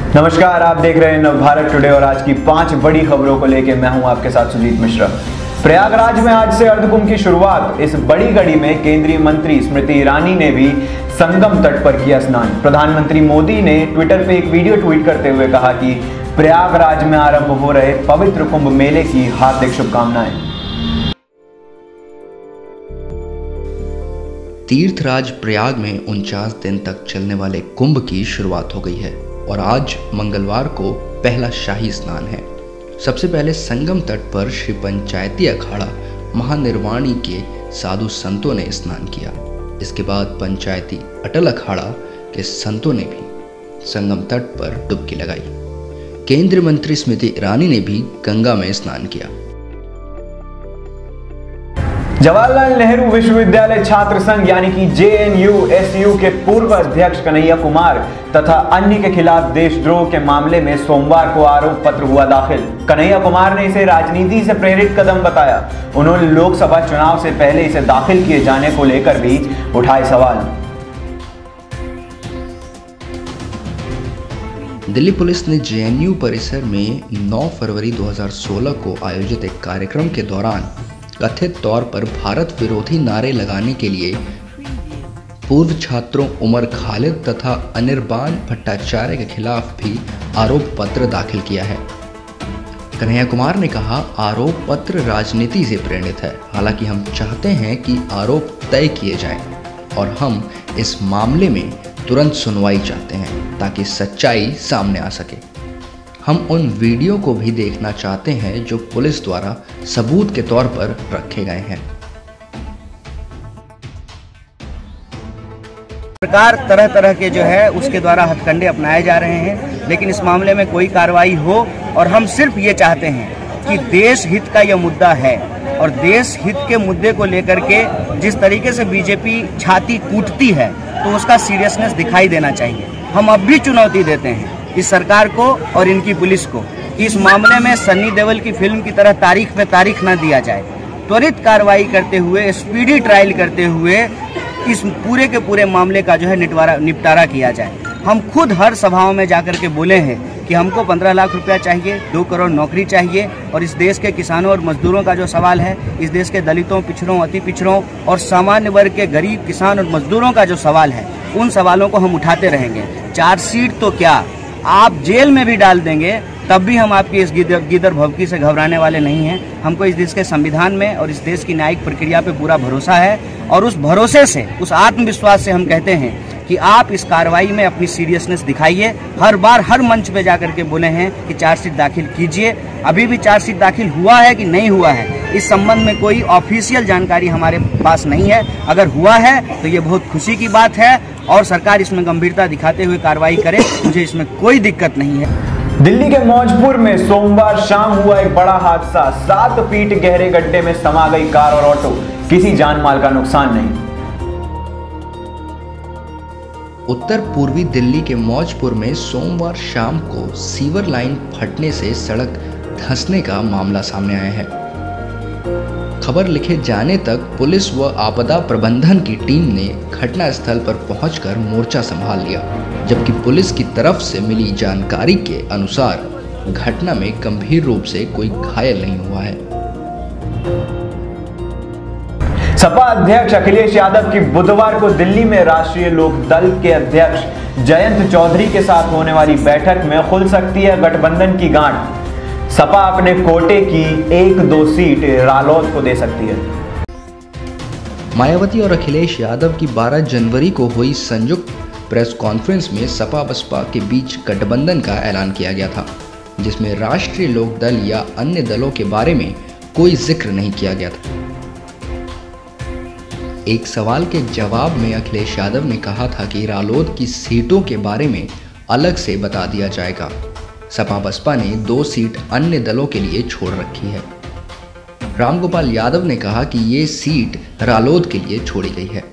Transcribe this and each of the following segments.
नमस्कार, आप देख रहे हैं नवभारत टुडे और आज की 5 बड़ी खबरों को लेकर मैं हूं आपके साथ सुजीत मिश्रा। प्रयागराज में आज से अर्धकुंभ की शुरुआत। इस बड़ी घड़ी में केंद्रीय मंत्री स्मृति ईरानी ने भी संगम तट पर किया स्नान। प्रधानमंत्री मोदी ने ट्विटर पे एक वीडियो ट्वीट करते हुए कहा कि प्रयागराज में आरंभ हो रहे पवित्र कुंभ मेले की हार्दिक शुभकामनाएं। तीर्थराज प्रयाग में 49 दिन तक चलने वाले कुंभ की शुरुआत हो गई है और आज मंगलवार को पहला शाही स्नान है। सबसे पहले संगम तट पर श्री पंचायती अखाड़ा महानिर्वाणी के साधु संतों ने स्नान किया। इसके बाद पंचायती अटल अखाड़ा के संतों ने भी संगम तट पर डुबकी लगाई। केंद्रीय मंत्री स्मृति ईरानी ने भी गंगा में स्नान किया। जवाहरलाल नेहरू विश्वविद्यालय छात्र संघ यानी कि JNU-SU के पूर्व अध्यक्ष कन्हैया कुमार तथा अन्य के खिलाफ देशद्रोह के मामले में सोमवार को आरोप पत्र हुआ दाखिल। कन्हैया कुमार ने इसे राजनीति से प्रेरित कदम बताया। उन्होंने लोकसभा चुनाव से पहले इसे दाखिल किए जाने को लेकर भी उठाए सवाल। दिल्ली पुलिस ने JNU परिसर में 9 फरवरी 2016 को आयोजित एक कार्यक्रम के दौरान कथित तौर पर भारत विरोधी नारे लगाने के लिए पूर्व छात्रों उमर खालिद तथा अनिर्बान भट्टाचार्य के खिलाफ भी आरोप पत्र दाखिल किया है। कन्हैया कुमार ने कहा, आरोप पत्र राजनीति से प्रेरित है। हालांकि हम चाहते हैं कि आरोप तय किए जाएं और हम इस मामले में तुरंत सुनवाई चाहते हैं ताकि सच्चाई सामने आ सके। हम उन वीडियो को भी देखना चाहते हैं जो पुलिस द्वारा सबूत के तौर पर रखे गए हैं। सरकार तरह तरह के जो है उसके द्वारा हथकंडे अपनाए जा रहे हैं, लेकिन इस मामले में कोई कार्रवाई हो और हम सिर्फ ये चाहते हैं कि देश हित का यह मुद्दा है और देश हित के मुद्दे को लेकर के जिस तरीके से बीजेपी छाती कूटती है तो उसका सीरियसनेस दिखाई देना चाहिए। हम अब भी चुनौती देते हैं इस सरकार को और इनकी पुलिस को कि इस मामले में सन्नी देओल की फिल्म की तरह तारीख पे तारीख न दिया जाए। त्वरित कार्रवाई करते हुए, स्पीडी ट्रायल करते हुए इस पूरे के पूरे मामले का जो है निपटारा किया जाए। हम खुद हर सभाओं में जाकर के बोले हैं कि हमको 15 लाख रुपया चाहिए, 2 करोड़ नौकरी चाहिए और इस देश के किसानों और मजदूरों का जो सवाल है, इस देश के दलितों, पिछड़ों, अति पिछड़ों और सामान्य वर्ग के गरीब किसान और मजदूरों का जो सवाल है, उन सवालों को हम उठाते रहेंगे। चार्जशीट तो क्या, आप जेल में भी डाल देंगे तब भी हम आपकी इस गिदर भभकी से घबराने वाले नहीं हैं। हमको इस देश के संविधान में और इस देश की न्यायिक प्रक्रिया पे पूरा भरोसा है और उस भरोसे से, उस आत्मविश्वास से हम कहते हैं कि आप इस कार्रवाई में अपनी सीरियसनेस दिखाइए। हर बार हर मंच पे जाकर के बोले हैं कि चार्जशीट दाखिल कीजिए। अभी भी चार्जशीट दाखिल हुआ है कि नहीं हुआ है, इस संबंध में कोई ऑफिशियल जानकारी हमारे पास नहीं है। अगर हुआ है तो ये बहुत खुशी की बात है और सरकार इसमें गंभीरता दिखाते हुए कार्रवाई करे, मुझे इसमें कोई दिक्कत नहीं है। दिल्ली के मौजपुर में सोमवार शाम हुआ एक बड़ा हादसा। 7 फीट गहरे गड्ढे में समा गई कार और ऑटो। किसी जान माल का नुकसान नहीं। उत्तर पूर्वी दिल्ली के मौजपुर में सोमवार शाम को सीवर लाइन फटने से सड़क धंसने का मामला सामने आया है। खबर लिखे जाने तक पुलिस व आपदा प्रबंधन की टीम ने घटनास्थल पर पहुंचकर मोर्चा संभाल लिया, जबकि पुलिस की तरफ से मिली जानकारी के अनुसार घटना में गंभीर रूप से कोई घायल नहीं हुआ है। सपा अध्यक्ष अखिलेश यादव की बुधवार को दिल्ली में राष्ट्रीय लोक दल के अध्यक्ष जयंत चौधरी के साथ होने वाली बैठक में खुल सकती है गठबंधन की गांठ। सपा अपने कोटे की 1-2 सीट रालोद को दे सकती है। मायावती और अखिलेश यादव की 12 जनवरी को हुई संयुक्त प्रेस कॉन्फ्रेंस में सपा बसपा के बीच गठबंधन का ऐलान किया गया था, जिसमें राष्ट्रीय लोक दल या अन्य दलों के बारे में कोई जिक्र नहीं किया गया था। एक सवाल के जवाब में अखिलेश यादव ने कहा था कि रालोद की सीटों के बारे में अलग से बता दिया जाएगा। सपा बसपा ने 2 सीट अन्य दलों के लिए छोड़ रखी है। रामगोपाल यादव ने कहा कि ये सीट रालोद के लिए छोड़ी गई है।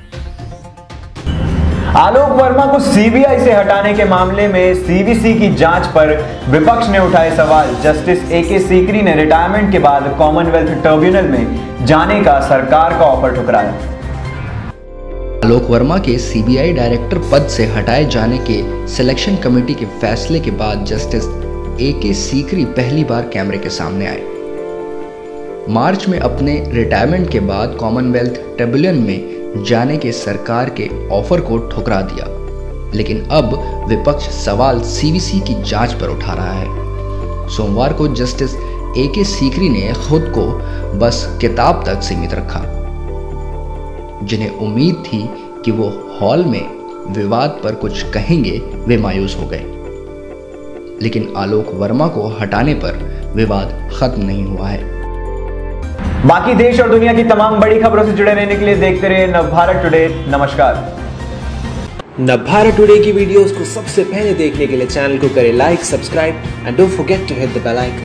आलोक वर्मा को सीबीआई से हटाने के मामले में सीवीसी की जांच पर विपक्ष ने उठाए सवाल। जस्टिस AK सीकरी ने रिटायरमेंट के बाद कॉमनवेल्थ ट्रिब्यूनल में जाने का सरकार का ऑफर ठुकराया। आलोक वर्मा के सीबीआई डायरेक्टर पद से हटाए जाने के सिलेक्शन कमेटी के फैसले के बाद जस्टिस AK सीकरी पहली बार कैमरे के सामने आए। मार्च में अपने रिटायरमेंट के बाद कॉमनवेल्थ ट्रिब्यूनल में जाने के सरकार के ऑफर को ठुकरा दिया, लेकिन अब विपक्ष सवाल CVC की जांच पर उठा रहा है। सोमवार को जस्टिस AK सीकरी ने खुद को बस किताब तक सीमित रखा। जिन्हें उम्मीद थी कि वो हॉल में विवाद पर कुछ कहेंगे, वे मायूस हो गए। लेकिन आलोक वर्मा को हटाने पर विवाद खत्म नहीं हुआ है। बाकी देश और दुनिया की तमाम बड़ी खबरों से जुड़े रहने के लिए देखते रहिए नवभारत टुडे। नमस्कार। नवभारत टुडे की वीडियोस को सबसे पहले देखने के लिए चैनल को करें like, subscribe and don't forget to hit the bell icon.